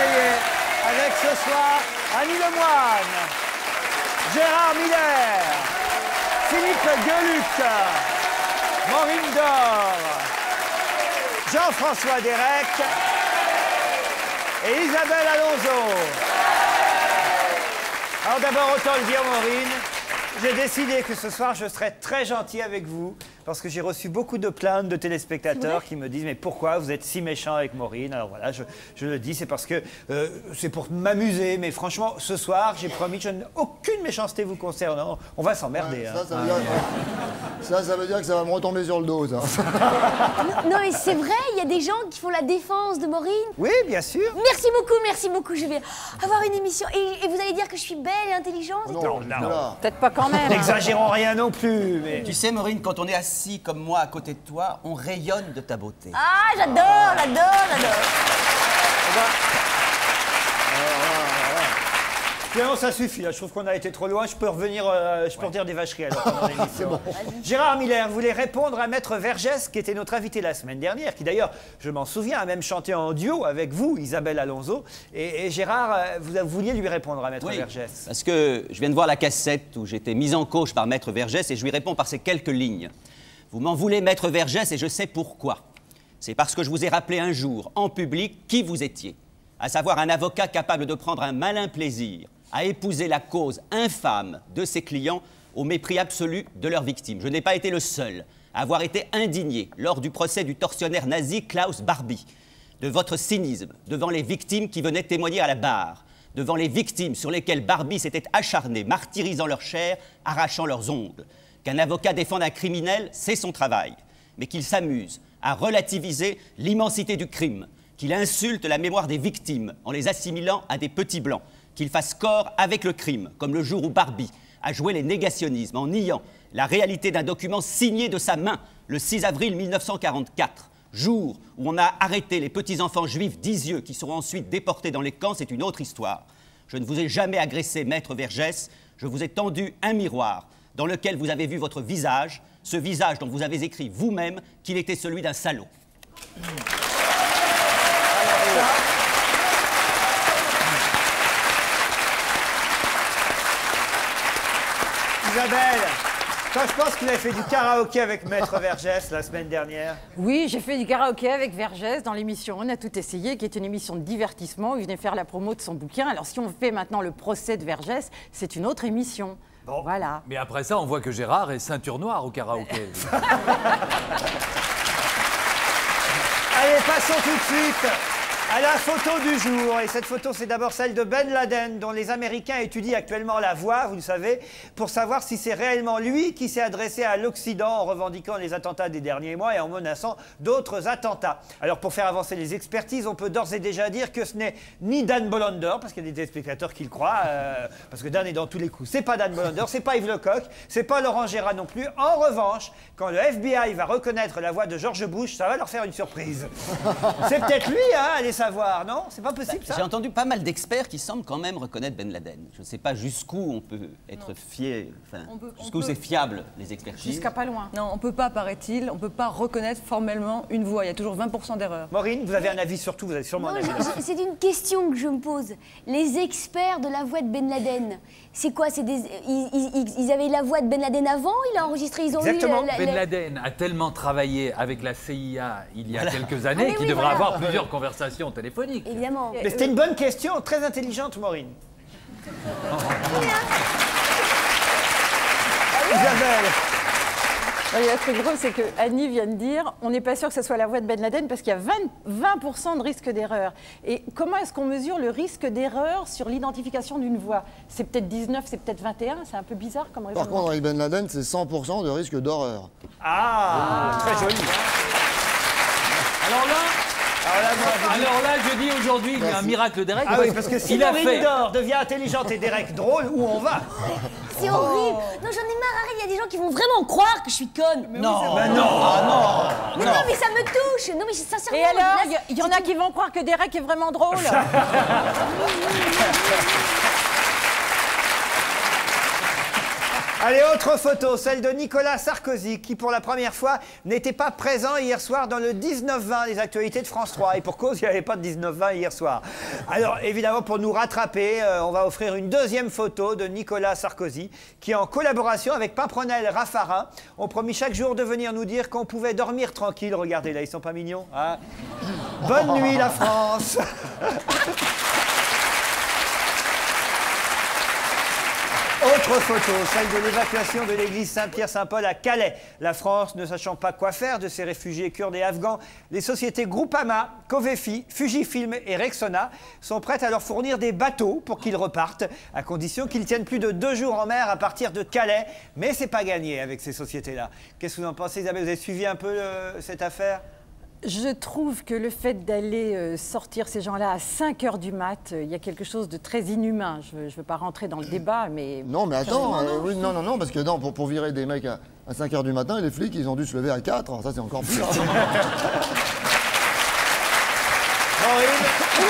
conseillers. Avec ce soir Annie Lemoine, Gérard Miller, Philippe Gueluc, Maureen Dor, Jean-François Derek et Isabelle Alonso. Alors d'abord, autant le dire, Maureen, j'ai décidé que ce soir, je serais très gentil avec vous parce que j'ai reçu beaucoup de plaintes de téléspectateurs qui me disent « Mais pourquoi vous êtes si méchant avec Maureen ?» Alors voilà, je le dis, c'est parce que c'est pour m'amuser. Mais franchement, ce soir, j'ai promis que je n'ai aucune méchanceté vous concernant. On va s'emmerder. Ouais, ça veut dire que ça va me retomber sur le dos, ça. Non, mais c'est vrai, il y a des gens qui font la défense de Maureen. Oui, bien sûr. Merci beaucoup. Je vais avoir une émission. Et vous allez dire que je suis belle et intelligente? Non. Peut-être pas quand même. N'exagérons rien non plus. Mais... Tu sais, Maureen, quand on est assis comme moi à côté de toi, on rayonne de ta beauté. Ah, j'adore. Finalement, ça suffit. Là. Je trouve qu'on a été trop loin. Je peux revenir, je peux redire des vacheries alors pendant l'émission. Bon. Gérard Miller voulait répondre à Maître Vergès, qui était notre invité la semaine dernière, qui d'ailleurs, je m'en souviens, a même chanté en duo avec vous, Isabelle Alonso. Et Gérard, vous vouliez lui répondre à Maître Vergès. Parce que je viens de voir la cassette où j'étais mise en cauche par Maître Vergès et je lui réponds par ces quelques lignes. Vous m'en voulez, Maître Vergès, et je sais pourquoi. C'est parce que je vous ai rappelé un jour, en public, qui vous étiez. À savoir un avocat capable de prendre un malin plaisir à épouser la cause infâme de ses clients au mépris absolu de leurs victimes. Je n'ai pas été le seul à avoir été indigné lors du procès du tortionnaire nazi Klaus Barbie, de votre cynisme devant les victimes qui venaient témoigner à la barre, devant les victimes sur lesquelles Barbie s'était acharné, martyrisant leur chair, arrachant leurs ongles. Qu'un avocat défende un criminel, c'est son travail, mais qu'il s'amuse à relativiser l'immensité du crime, qu'il insulte la mémoire des victimes en les assimilant à des petits blancs, qu'il fasse corps avec le crime, comme le jour où Barbie a joué les négationnismes en niant la réalité d'un document signé de sa main le 6 avril 1944, jour où on a arrêté les petits-enfants juifs d'Isieux qui seront ensuite déportés dans les camps, c'est une autre histoire. Je ne vous ai jamais agressé, Maître Vergès, je vous ai tendu un miroir dans lequel vous avez vu votre visage, ce visage dont vous avez écrit vous-même qu'il était celui d'un salaud. Isabelle, quand je pense qu'il a fait du karaoké avec Maître Vergès la semaine dernière. Oui, j'ai fait du karaoké avec Vergès dans l'émission On a tout essayé, qui est une émission de divertissement où il venait faire la promo de son bouquin. Alors si on fait maintenant le procès de Vergès, c'est une autre émission. Bon. Voilà. Mais après ça, on voit que Gérard est ceinture noire au karaoké. Allez, passons tout de suite à la photo du jour. Et cette photo, c'est d'abord celle de Ben Laden, dont les Américains étudient actuellement la voix, vous le savez, pour savoir si c'est réellement lui qui s'est adressé à l'Occident en revendiquant les attentats des derniers mois et en menaçant d'autres attentats. Alors, pour faire avancer les expertises, on peut d'ores et déjà dire que ce n'est ni Dan Bolander, parce qu'il y a des téléspectateurs qui le croient, parce que Dan est dans tous les coups. C'est pas Dan Bolander, c'est pas Yves Lecoq, c'est pas Laurent Gérard non plus. En revanche, quand le FBI va reconnaître la voix de George Bush, ça va leur faire une surprise. C'est peut-être lui, hein, allez savoir, non? C'est pas possible, ça? J'ai entendu pas mal d'experts qui semblent quand même reconnaître Ben Laden. Je ne sais pas jusqu'où on peut être fié, enfin, jusqu'où c'est fiable, les expertises. Jusqu'à pas loin. Non, on peut pas, paraît-il, on peut pas reconnaître formellement une voix. Il y a toujours 20% d'erreurs. Maureen, vous avez un avis sur tout, vous avez sûrement un avis. C'est une question que je me pose. Les experts de la voix de Ben Laden, c'est quoi? Ils avaient la voix de Ben Laden avant? Il a enregistré, ils ont Exactement. Ben Laden a tellement travaillé avec la CIA il y a quelques années qu'il devrait avoir plusieurs conversations téléphoniques. Évidemment. Mais c'était une bonne question, très intelligente, Maureen. Isabelle. Il y a un truc drôle, c'est que Annie vient de dire on n'est pas sûr que ce soit la voix de Ben Laden parce qu'il y a 20% de risque d'erreur. Et comment est-ce qu'on mesure le risque d'erreur sur l'identification d'une voix? C'est peut-être 19, c'est peut-être 21, c'est un peu bizarre comme raisonnement. Par contre, avec Ben Laden, c'est 100% de risque d'horreur. Très joli. Alors là, je dis aujourd'hui, il y a un miracle Derek. Ah oui, parce que si Maureen Dor devient intelligente et Derek drôle, où on va? C'est horrible. Non, j'en ai marre, arrête, il y a des gens qui vont vraiment croire que je suis conne. Non, Ben non. Mais non, mais ça me touche. Non, mais sincèrement. Et alors, il y en a qui vont croire que Derek est vraiment drôle. Allez, autre photo, celle de Nicolas Sarkozy, qui pour la première fois n'était pas présent hier soir dans le 19-20 des actualités de France 3. Et pour cause, il n'y avait pas de 19-20 hier soir. Alors, évidemment, pour nous rattraper, on va offrir une deuxième photo de Nicolas Sarkozy, qui, en collaboration avec Pimpronel Raffarin, ont promis chaque jour de venir nous dire qu'on pouvait dormir tranquille. Regardez là, ils sont pas mignons, hein? Bonne nuit, la France. Autre photo, celle de l'évacuation de l'église Saint-Pierre-Saint-Paul à Calais. La France, ne sachant pas quoi faire de ces réfugiés kurdes et afghans, les sociétés Groupama, Covefi, Fujifilm et Rexona sont prêtes à leur fournir des bateaux pour qu'ils repartent, à condition qu'ils tiennent plus de 2 jours en mer à partir de Calais. Mais c'est pas gagné avec ces sociétés-là. Qu'est-ce que vous en pensez, Isabelle? Vous avez suivi un peu cette affaire? Je trouve que le fait d'aller sortir ces gens-là à 5 h du mat, il y a quelque chose de très inhumain. Je ne veux pas rentrer dans le débat, mais... Non, mais attends, oui, non, parce que non, pour virer des mecs à 5 h du matin, les flics, ils ont dû se lever à 4. Alors ça, c'est encore pire. Maureen.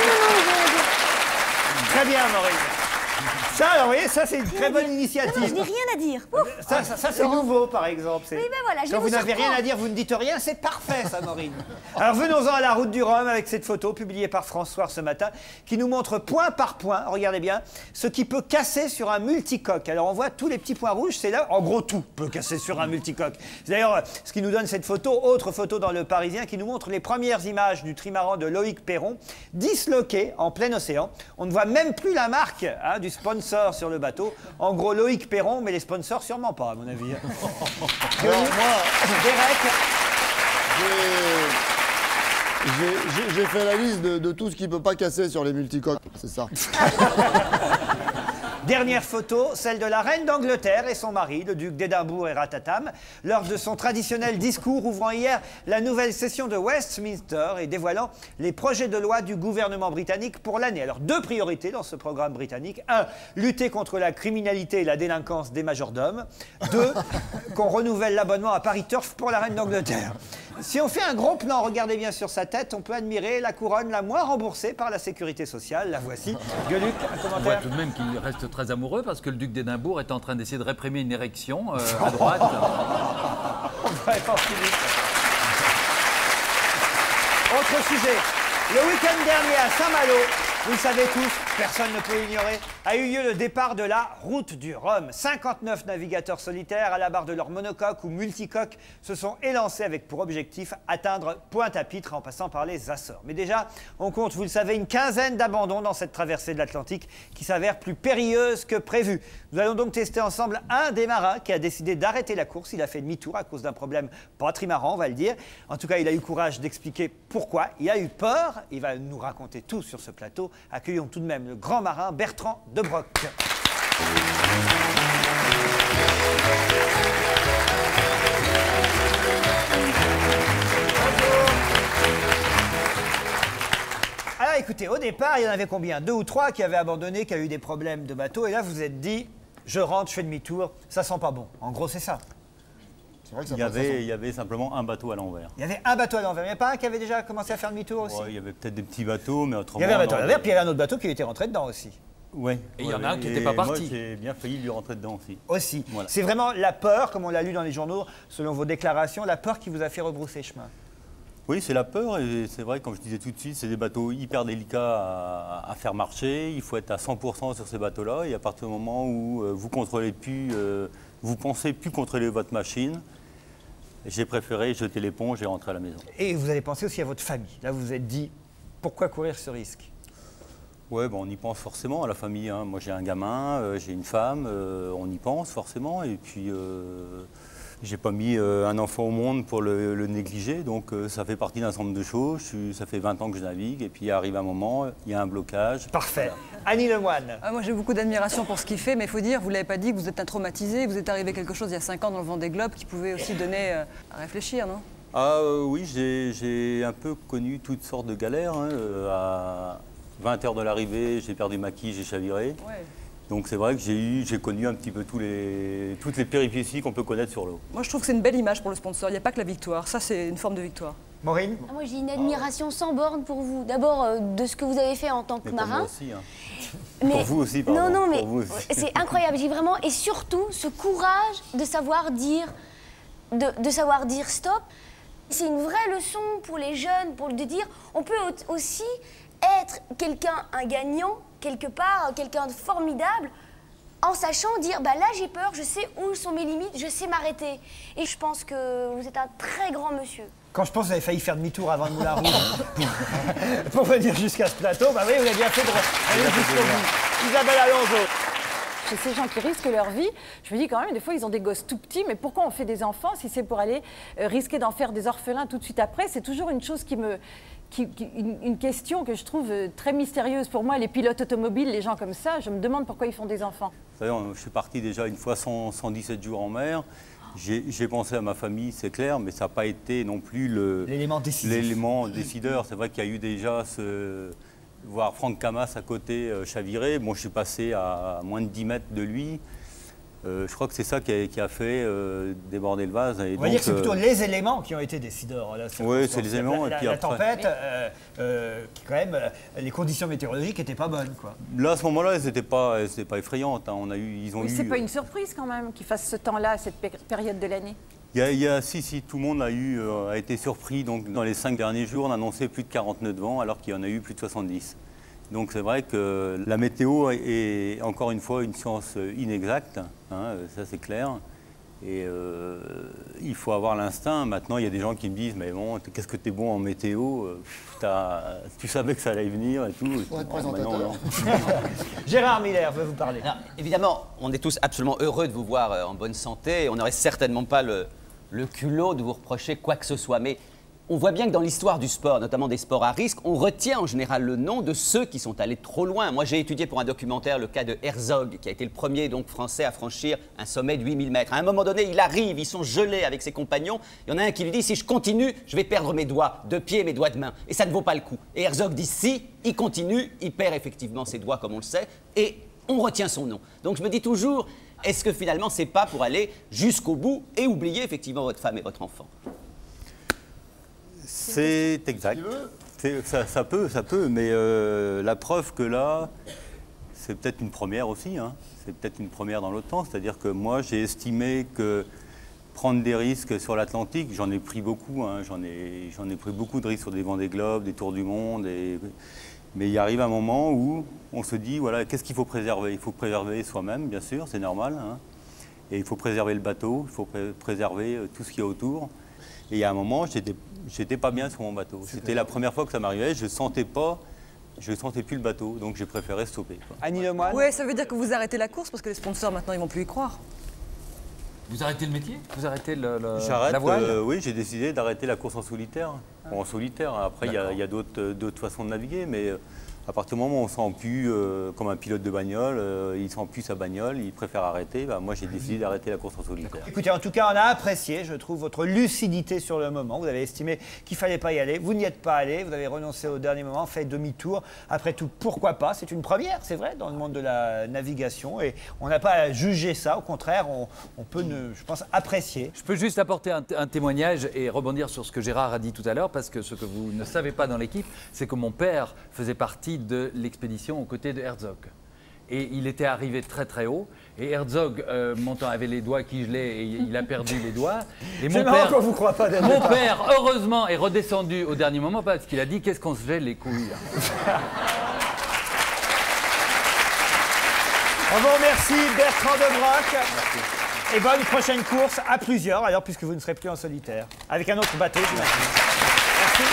Très bien, Maureen. Ça, alors, vous voyez, ça, c'est une très bonne initiative. Non, je n'ai rien à dire. Ça c'est nouveau, par exemple. Oui, ben voilà, je Quand vous vous n'avez surprends. rien à dire, vous ne dites rien, c'est parfait, ça, Maureen. Alors, venons-en à la route du Rhum avec cette photo publiée par France Soir ce matin, qui nous montre point par point, regardez bien, ce qui peut casser sur un multicoque. Alors, on voit tous les petits points rouges, c'est là, en gros, tout peut casser sur un multicoque. C'est d'ailleurs ce qui nous donne cette photo, autre photo dans Le Parisien, qui nous montre les premières images du trimaran de Loïc Perron, disloqué en plein océan. On ne voit même plus la marque du sponsor sur le bateau. En gros, Loïc Perron, mais les sponsors, sûrement pas, à mon avis. Alors moi, j'ai fait la liste de tout ce qui peut pas casser sur les multicoques, c'est ça. Dernière photo, celle de la reine d'Angleterre et son mari, le duc d'Édimbourg et Ratatam, lors de son traditionnel discours ouvrant hier la nouvelle session de Westminster et dévoilant les projets de loi du gouvernement britannique pour l'année. Alors, 2 priorités dans ce programme britannique. 1, lutter contre la criminalité et la délinquance des majordomes. 2, qu'on renouvelle l'abonnement à Paris Turf pour la reine d'Angleterre. Si on fait un gros plan, regardez bien sur sa tête, on peut admirer la couronne la moins remboursée par la sécurité sociale. La voici. Gueuluc, un On voit commentaire? tout de même qu'il reste très amoureux parce que le duc d'Édimbourg est en train d'essayer de réprimer une érection à droite. Ouais, pas fini. Autre sujet. Le week-end dernier à Saint-Malo, vous le savez tous, personne ne peut l'ignorer, a eu lieu le départ de la route du Rhum. 59 navigateurs solitaires à la barre de leur monocoque ou multicoque se sont élancés avec pour objectif atteindre Pointe-à-Pitre en passant par les Açores. Mais déjà, on compte, vous le savez, une quinzaine d'abandons dans cette traversée de l'Atlantique qui s'avère plus périlleuse que prévu. Nous allons donc tester ensemble un des marins qui a décidé d'arrêter la course. Il a fait demi-tour à cause d'un problème pas trimaran, on va le dire. En tout cas, il a eu courage d'expliquer pourquoi. Il a eu peur. Il va nous raconter tout sur ce plateau. Accueillons tout de même le grand marin Bertrand de Broc. Alors écoutez, au départ, il y en avait combien? 2 ou 3 qui avaient abandonné, qui avaient eu des problèmes de bateau. Et là, vous vous êtes dit, je rentre, je fais demi-tour, ça sent pas bon. En gros, c'est ça. C'est vrai que ça Il y avait simplement un bateau à l'envers. Il y avait un bateau à l'envers. Il n'y a pas un qui avait déjà commencé à faire demi-tour aussi? Ouais, il y avait peut-être des petits bateaux, mais autrement... Il y avait un bateau à l'envers, puis il y avait un autre bateau qui était rentré dedans aussi. Ouais. Et il y en a un qui n'était pas parti. Moi, j'ai bien failli lui rentrer dedans aussi. Aussi. Voilà. C'est vraiment la peur, comme on l'a lu dans les journaux, selon vos déclarations, la peur qui vous a fait rebrousser chemin. Oui, c'est la peur, et c'est vrai, comme je disais tout de suite, c'est des bateaux hyper délicats à faire marcher. Il faut être à 100% sur ces bateaux-là, et à partir du moment où vous contrôlez plus, vous pensez plus contrôler votre machine, j'ai préféré jeter l'éponge et rentrer à la maison. Et vous avez pensé aussi à votre famille. Là, vous vous êtes dit, pourquoi courir ce risque? Ouais, on y pense forcément à la famille, hein. Moi, j'ai un gamin, j'ai une femme, on y pense forcément. Et puis, j'ai pas mis un enfant au monde pour le négliger. Donc, ça fait partie d'un certain nombre de choses. Ça fait 20 ans que je navigue. Et puis, arrive un moment, il y a un blocage. Parfait. Voilà. Annie Lemoine. Moi, j'ai beaucoup d'admiration pour ce qu'il fait, mais il faut dire, vous ne l'avez pas dit, que vous êtes un traumatisé, vous êtes arrivé quelque chose il y a 5 ans dans le Vendée Globe qui pouvait aussi donner à réfléchir, non? Ah oui, j'ai un peu connu toutes sortes de galères. Hein. À 20 h de l'arrivée, j'ai perdu ma quille, j'ai chaviré. Ouais. Donc c'est vrai que j'ai connu un petit peu toutes les péripéties qu'on peut connaître sur l'eau. Moi, je trouve que c'est une belle image pour le sponsor. Il n'y a pas que la victoire. Ça, c'est une forme de victoire. Maureen? Moi, j'ai une admiration sans borne pour vous. D'abord, de ce que vous avez fait en tant que Mais pour moi marin. aussi, hein. Pour vous aussi, pardon. Non, mais Pour vous aussi. c'est incroyable, j'ai vraiment... Et surtout, ce courage de savoir dire, de savoir dire stop. C'est une vraie leçon pour les jeunes, pour de dire, on peut aussi être quelqu'un, un gagnant, quelque part, quelqu'un de formidable, en sachant dire, bah là j'ai peur, je sais où sont mes limites, je sais m'arrêter. Et je pense que vous êtes un très grand monsieur. Quand je pense que vous avez failli faire demi-tour avant le Moulin Rouge pour venir jusqu'à ce plateau, bah oui, vous avez bien fait de aller jusqu'au bout. Isabelle Alonso. Chez ces gens qui risquent leur vie, je me dis quand même, des fois, ils ont des gosses tout petits, mais pourquoi on fait des enfants si c'est pour aller risquer d'en faire des orphelins tout de suite après? C'est toujours une chose une question que je trouve très mystérieuse pour moi. Les pilotes automobiles, les gens comme ça, je me demande pourquoi ils font des enfants. Vous savez, je suis parti déjà une fois 117 jours en mer. J'ai pensé à ma famille, c'est clair, mais ça n'a pas été non plus l'élément décideur. C'est vrai qu'il y a eu déjà voir Franck Camas à côté chavirer. Bon, je suis passé à moins de 10 mètres de lui. Je crois que c'est ça qui a fait déborder le vase. On va dire que c'est plutôt les éléments qui ont été décideurs. Oui, c'est les éléments. La tempête, qui quand même, les conditions météorologiques n'étaient pas bonnes, quoi. Là, à ce moment-là, elles n'étaient pas effrayantes. Hein. C'est pas une surprise quand même qu'ils fassent ce temps-là, cette période de l'année. Si, tout le monde a été surpris. Donc, dans les 5 derniers jours, on annonçait plus de 40 nœuds de vent, alors qu'il y en a eu plus de 70. Donc c'est vrai que la météo est encore une fois une science inexacte, hein, ça c'est clair. Et il faut avoir l'instinct. Maintenant, il y a des gens qui me disent, mais bon, qu'est-ce que t'es bon en météo, tu savais que ça allait venir et tout. Ouais, présentateur. Gérard Miller veut vous parler. Alors, évidemment, on est tous absolument heureux de vous voir en bonne santé. On n'aurait certainement pas le culot de vous reprocher quoi que ce soit. Mais on voit bien que dans l'histoire du sport, notamment des sports à risque, on retient en général le nom de ceux qui sont allés trop loin. Moi, j'ai étudié pour un documentaire le cas de Herzog, qui a été le premier donc, français à franchir un sommet de 8000 mètres. À un moment donné, il arrive, ils sont gelés avec ses compagnons. Il y en a un qui lui dit, si je continue, je vais perdre mes doigts de pied, mes doigts de main. Et ça ne vaut pas le coup. Et Herzog dit, si, il continue, il perd effectivement ses doigts, comme on le sait, et on retient son nom. Donc je me dis toujours, est-ce que finalement, c'est pas pour aller jusqu'au bout et oublier effectivement votre femme et votre enfant? C'est exact. Ça peut, mais la preuve que là, c'est peut-être une première aussi. Hein. C'est peut-être une première dans l'autre temps. C'est-à-dire que moi, j'ai estimé que prendre des risques sur l'Atlantique, j'en ai pris beaucoup. Hein. J'en ai pris beaucoup de risques sur des Vendée Globe, des Tours du Monde. Mais il arrive un moment où on se dit, voilà, qu'est-ce qu'il faut préserver? Il faut préserver soi-même, bien sûr, c'est normal. Hein. Et il faut préserver le bateau, il faut préserver tout ce qu'il y a autour. Et il y a un moment, j'étais pas bien sur mon bateau. C'était la première fois que ça m'arrivait, je sentais plus le bateau, donc j'ai préféré stopper. Quoi. Annie Lemoine. Oui, ça veut dire que vous arrêtez la course parce que les sponsors maintenant ils vont plus y croire. Vous arrêtez le métier? Vous arrêtez J'arrête, la voile? oui, j'ai décidé d'arrêter la course en solitaire. Bon, en solitaire, après il y a d'autres façons de naviguer, mais à partir du moment où on sent plus comme un pilote de bagnole, il sent plus sa bagnole, il préfère arrêter, moi j'ai décidé d'arrêter la course en solitaire. Écoutez, en tout cas, on a apprécié, je trouve, votre lucidité sur le moment. Vous avez estimé qu'il ne fallait pas y aller, vous n'y êtes pas allé, vous avez renoncé au dernier moment, fait demi-tour. Après tout, pourquoi pas? C'est une première, c'est vrai, dans le monde de la navigation. Et on n'a pas à juger ça, au contraire, on peut, je pense, apprécier. Je peux juste apporter un témoignage et rebondir sur ce que Gérard a dit tout à l'heure, parce que ce que vous ne savez pas dans l'équipe, c'est que mon père faisait partie de l'expédition aux côtés de Herzog. Et il était arrivé très très haut, et Herzog, montant, avait les doigts qui gelaient et il a perdu les doigts. Et mon père, heureusement, est redescendu au dernier moment parce qu'il a dit, qu'est-ce qu'on se gèle les couilles. On vous remercie, Bertrand Delbroc. Et bonne prochaine course à plusieurs, alors puisque vous ne serez plus en solitaire. Avec un autre bateau, j'imagine. Merci.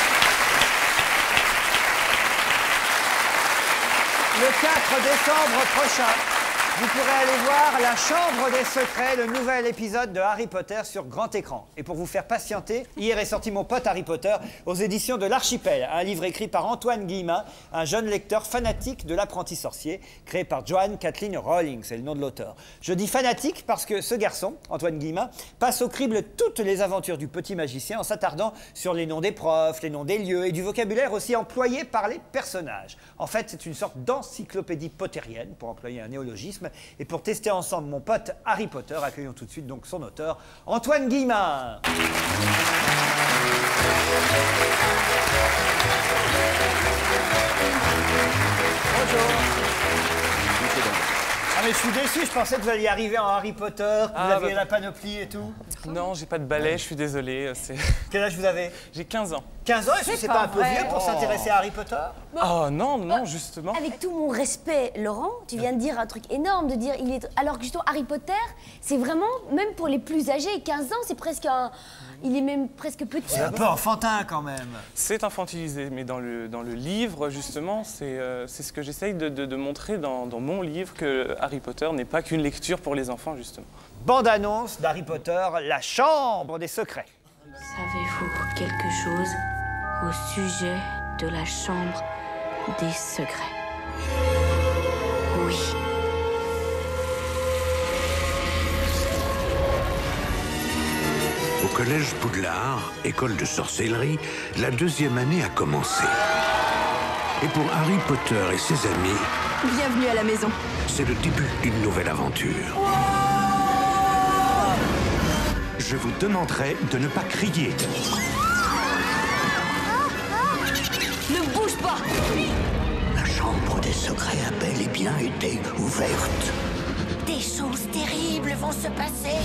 Le 4 décembre prochain, vous pourrez aller voir La Chambre des Secrets, le nouvel épisode de Harry Potter sur grand écran. Et pour vous faire patienter, hier est sorti Mon pote Harry Potter aux éditions de l'Archipel, un livre écrit par Antoine Guillemin, un jeune lecteur fanatique de l'apprenti sorcier, créé par Joanne Kathleen Rowling, c'est le nom de l'auteur. Je dis fanatique parce que ce garçon, Antoine Guillemin, passe au crible toutes les aventures du petit magicien en s'attardant sur les noms des profs, les noms des lieux et du vocabulaire aussi employé par les personnages. En fait, c'est une sorte d'encyclopédie pottérienne, pour employer un néologisme. Et pour tester ensemble Mon pote Harry Potter, accueillons tout de suite donc son auteur, Antoine Guillemin. Bonjour. mais je suis déçu, je pensais que vous alliez arriver en Harry Potter, que vous aviez la panoplie et tout. Non, j'ai pas de balai, je suis désolé. Quel âge vous avez? J'ai 15 ans. 15 ans, est-ce que c'est pas un peu vieux pour s'intéresser à Harry Potter? Oh non, justement. Avec tout mon respect, Laurent, tu viens de dire un truc énorme, de dire il est. Alors que justement, Harry Potter, c'est vraiment, même pour les plus âgés, 15 ans, c'est presque un. Il est même presque petit. C'est un peu enfantin quand même. C'est infantilisé, mais dans le livre, justement, c'est ce que j'essaye de montrer dans mon livre, que Harry Potter n'est pas qu'une lecture pour les enfants, justement. Bande-annonce d'Harry Potter, la chambre des secrets. Savez-vous quelque chose au sujet de la chambre des secrets? Oui. Au collège Poudlard, école de sorcellerie, la 2e année a commencé. Et pour Harry Potter et ses amis, Bienvenue à la maison. c'est le début d'une nouvelle aventure. Je vous demanderai de ne pas crier. Ne bouge pas! La chambre des secrets a bel et bien été ouverte. Des choses terribles vont se passer.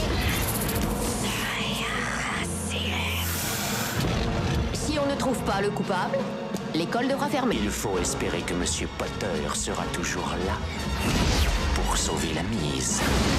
Si on ne trouve pas le coupable, l'école devra fermer. Il faut espérer que Monsieur Potter sera toujours là pour sauver la mise.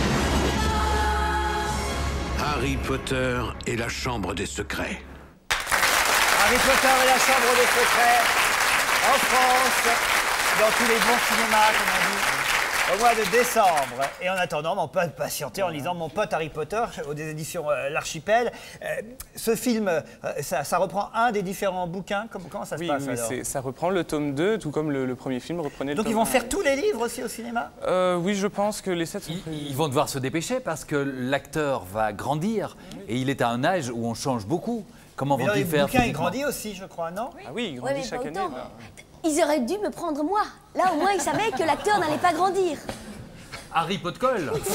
Harry Potter et la chambre des secrets. Harry Potter et la chambre des secrets, en France, dans tous les bons cinémas, comme on dit, au mois de décembre. Et en attendant, on peut patienter en lisant Mon pote Harry Potter, des éditions L'Archipel. Ce film, ça reprend un des différents bouquins. Comment ça se passe alors? Ça reprend le tome 2, tout comme le premier film reprenait le Donc tome ils vont 1. faire tous les livres aussi au cinéma? Oui, je pense que les 7 sont Ils vont devoir se dépêcher parce que l'acteur va grandir et il est à un âge où on change beaucoup. Comment Mais dans les vont-ils faire bouquins, il physiquement? grandit aussi, je crois, non? Ah oui, il Ouais, grandit mais chaque pas année. autant. Ils auraient dû me prendre moi. Là, au moins, ils savaient que l'acteur n'allait pas grandir. Harry Potter.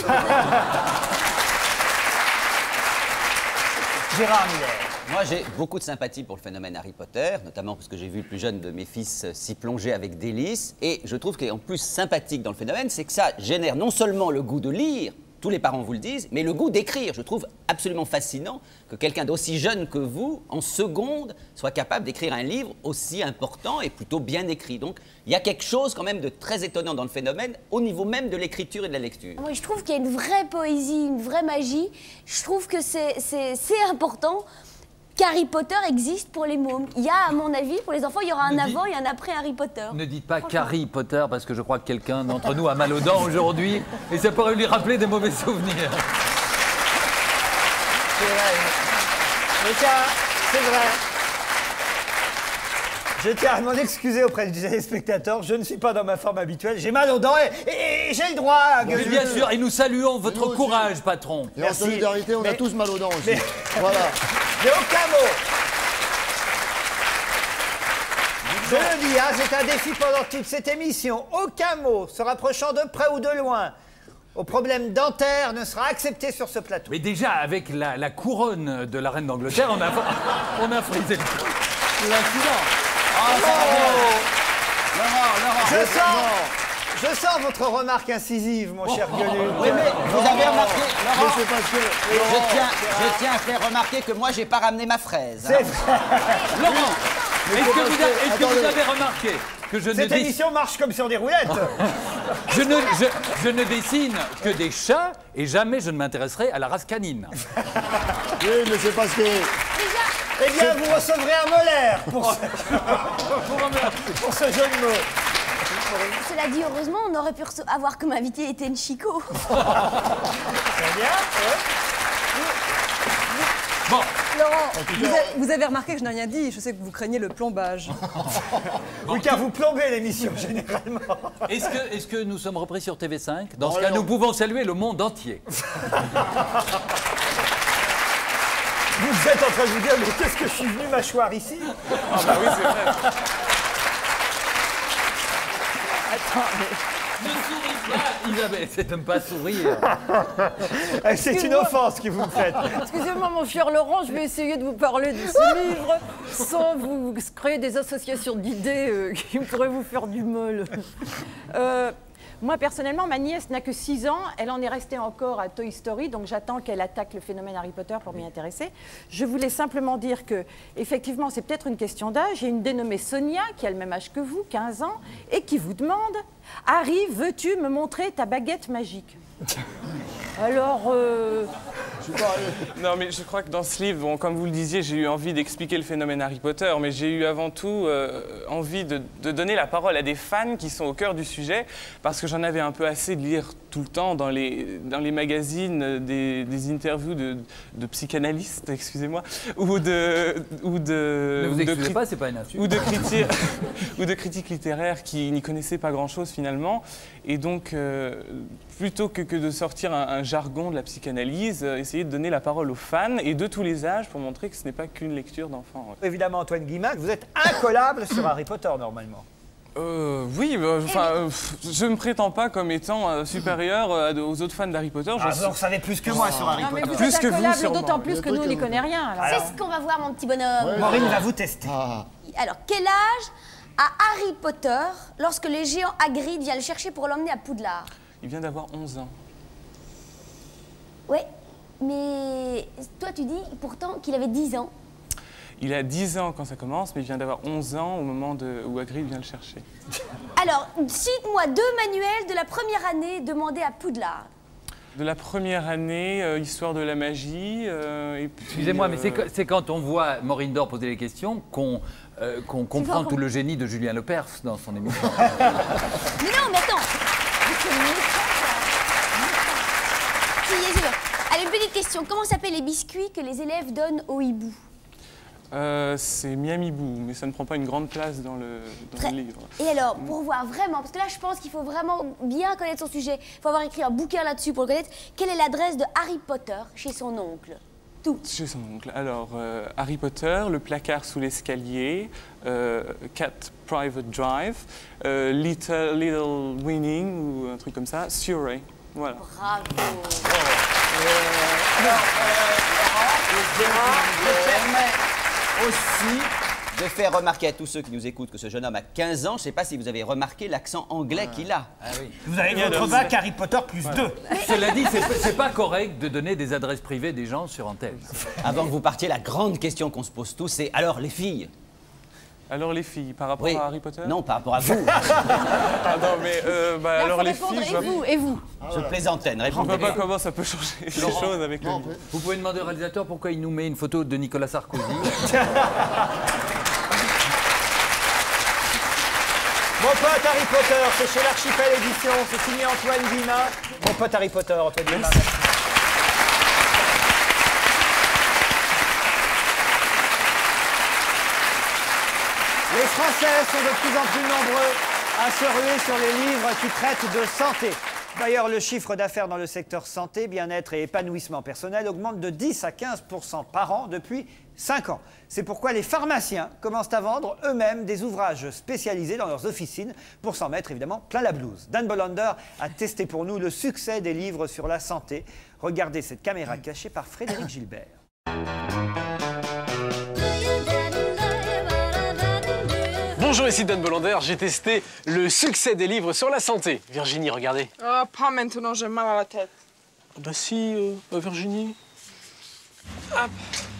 Gérard Miller. Moi, j'ai beaucoup de sympathie pour le phénomène Harry Potter, notamment parce que j'ai vu le plus jeune de mes fils s'y plonger avec délice. Et je trouve qu'en plus sympathique dans le phénomène, c'est que ça génère non seulement le goût de lire, tous les parents vous le disent, mais le goût d'écrire. Je trouve absolument fascinant que quelqu'un d'aussi jeune que vous, en seconde, soit capable d'écrire un livre aussi important et plutôt bien écrit. Donc, il y a quelque chose quand même de très étonnant dans le phénomène, au niveau même de l'écriture et de la lecture. Moi, je trouve qu'il y a une vraie poésie, une vraie magie. Je trouve que c'est important qu'Harry Potter existe pour les mômes. Il y a, à mon avis, pour les enfants, il y aura un avant et un après Harry Potter. Ne dites pas qu'Harry Potter parce que je crois que quelqu'un d'entre nous a mal aux dents aujourd'hui et ça pourrait lui rappeler des mauvais souvenirs. C'est vrai. Mais tiens, c'est vrai. Je tiens à m'en excuser auprès des téléspectateurs. Je ne suis pas dans ma forme habituelle. J'ai mal aux dents et j'ai le droit à Mais bien sûr, et nous saluons votre aussi. courage, patron. Et en solidarité, on a tous mal aux dents aussi. Mais- Voilà. Mais aucun mot. Je le dis, hein, c'est un défi pendant toute cette émission. Aucun mot se rapprochant de près ou de loin au problème dentaire ne sera accepté sur ce plateau. Mais déjà, avec la couronne de la reine d'Angleterre, on a frisé l'incident. Je sens votre remarque incisive, mon cher Gueuluc. Oui, mais vous avez remarqué, Laurent, Mais c'est parce que... je tiens à faire remarquer que moi, j'ai pas ramené ma fraise. C'est hein. vrai. Laurent, est-ce que vous Attendez. avez remarqué que je ne, Cette émission marche comme sur des roulettes. je ne dessine que des chats et jamais je ne m'intéresserai à la race canine. Oui, mais c'est parce que... Eh bien, vous recevrez un molaire pour ce jeu de mots. Cela dit, heureusement, on aurait pu avoir comme invité Étienne Chicot. Très bien. Bon, Laurent, vous avez remarqué que je n'ai rien dit. Je sais que vous craignez le plombage. Oui, car vous plombez l'émission, généralement. est-ce que nous sommes repris sur TV5? Dans ce Oh, cas, non. nous pouvons saluer le monde entier. Vous êtes en train de vous dire, mais qu'est-ce que je suis venu mâchoire ici? Ah bah oui, c'est vrai. Ne souris pas, Isabelle, c'est de ne pas sourire. C'est une offense que vous me faites. Excusez-moi, mon cher Laurent, je vais essayer de vous parler de ce livre sans vous créer des associations d'idées qui pourraient vous faire du mal. Moi, personnellement, ma nièce n'a que 6 ans. Elle en est restée encore à Toy Story, donc j'attends qu'elle attaque le phénomène Harry Potter pour m'y intéresser. Je voulais simplement dire que, effectivement, c'est peut-être une question d'âge. J'ai une dénommée Sonia, qui a le même âge que vous, 15 ans, et qui vous demande « Harry, veux-tu me montrer ta baguette magique ?» Alors, Non, mais je crois que dans ce livre, bon, comme vous le disiez, j'ai eu envie d'expliquer le phénomène Harry Potter, mais j'ai eu avant tout envie de donner la parole à des fans qui sont au cœur du sujet, parce que j'en avais un peu assez de lire tout le temps dans les magazines des interviews de psychanalystes, excusez-moi, ou de Ne vous excusez pas, c'est pas une insulte. ou de critiques littéraires qui n'y connaissaient pas grand-chose finalement. Et donc, plutôt que de sortir un jargon de la psychanalyse, essayer de donner la parole aux fans et de tous les âges pour montrer que ce n'est pas qu'une lecture d'enfant. Évidemment, Antoine Guimac, vous êtes incollable sur Harry Potter, normalement. Oui, je ne me prétends pas comme étant supérieur aux autres fans d'Harry Potter. Vous en savez plus que moi sur Harry non, mais Potter. vous Plus êtes que vous, incollable, sûrement. d'autant plus que nous, on n'y connaît rien. alors. C'est ce qu'on va voir, mon petit bonhomme. Maureen va vous tester. Alors, quel âge a Harry Potter lorsque le géant Hagrid vient le chercher pour l'emmener à Poudlard? Il vient d'avoir 11 ans. Ouais, mais toi, tu dis pourtant qu'il avait 10 ans. Il a 10 ans quand ça commence, mais il vient d'avoir 11 ans au moment où Hagrid vient le chercher. Alors, cite-moi 2 manuels de la première année demandés à Poudlard. De la première année, Histoire de la magie, et puis... Excusez-moi, mais c'est quand on voit Maureen Dore poser les questions qu'on comprend tout le génie de Julien Lepers dans son émission. Mais non, mais attends. C'est méchant, ça. Si, c'est bon. Allez, une petite question. Comment s'appellent les biscuits que les élèves donnent au hibou? C'est Miami Boo, mais ça ne prend pas une grande place dans le livre. Et alors, pour voir vraiment, parce que là, je pense qu'il faut vraiment bien connaître son sujet, il faut avoir écrit un bouquin là-dessus pour le connaître, quelle est l'adresse de Harry Potter chez son oncle? Tout. Chez son oncle. Alors, Harry Potter, le placard sous l'escalier, 4 Private Drive, Little Winning, ou un truc comme ça, Surrey. Voilà. Bravo. Je me permets aussi de faire remarquer à tous ceux qui nous écoutent que ce jeune homme a 15 ans. Je ne sais pas si vous avez remarqué l'accent anglais qu'il a. Ah oui. Vous avez votre bac Harry Potter plus 2. Cela dit, c'est pas correct de donner des adresses privées des gens sur antenne. Avant que vous partiez, la grande question qu'on se pose tous, c'est alors les filles? Alors les filles, par rapport à Harry Potter? Non, par rapport à vous. Ah non, mais Là, alors faut les répondre, filles... et vous Je plaisantais, ne Je ne répondez vois pas pas. comment ça peut changer les choses avec le livre. Vous pouvez demander au réalisateur pourquoi il nous met une photo de Nicolas Sarkozy. Mon pote Harry Potter, c'est chez l'Archipel Édition, c'est signé Antoine Guimac. Mon pote Harry Potter, Antoine Guimac. Les Français sont de plus en plus nombreux à se ruer sur les livres qui traitent de santé. D'ailleurs, le chiffre d'affaires dans le secteur santé, bien-être et épanouissement personnel augmente de 10 à 15% par an depuis 5 ans. C'est pourquoi les pharmaciens commencent à vendre eux-mêmes des ouvrages spécialisés dans leurs officines pour s'en mettre évidemment plein la blouse. Dan Bolander a testé pour nous le succès des livres sur la santé. Regardez cette caméra cachée par Frédéric Gilbert. Bonjour, ici Dan Bolander. J'ai testé le succès des livres sur la santé. Virginie, regardez. Oh, pas maintenant, j'ai mal à la tête. Bah si, Virginie. Hop.